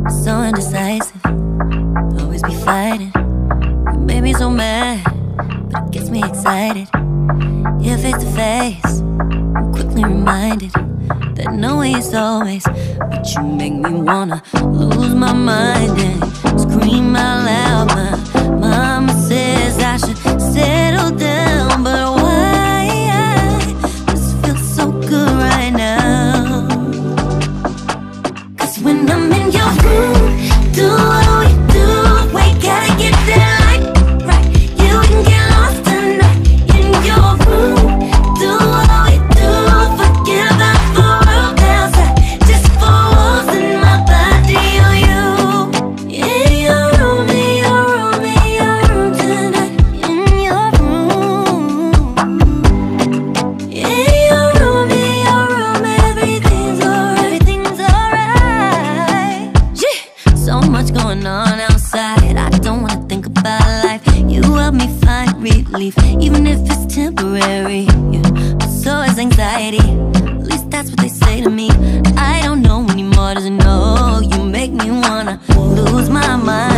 So indecisive, always be fighting. You made me so mad, but it gets me excited. Yeah, face to face, I'm quickly reminded that no way is always, but you make me wanna lose my mind and scream out loud. My mama says I should settle down, but why? This feels so good right now. Cause when I'm in your room, do what we do. We gotta get that light right. You can get lost tonight in your room. Do what we do. Forget about the world outside. Just for walls in my body on you. In your room, in your room, in your room tonight. In your room. In your room, everything's alright. Everything's alright. Yeah. So much going on outside, I don't wanna think about life. You help me find relief, even if it's temporary. Yeah. But so is anxiety, at least that's what they say to me. I don't know anymore, doesn't know. You make me wanna lose my mind.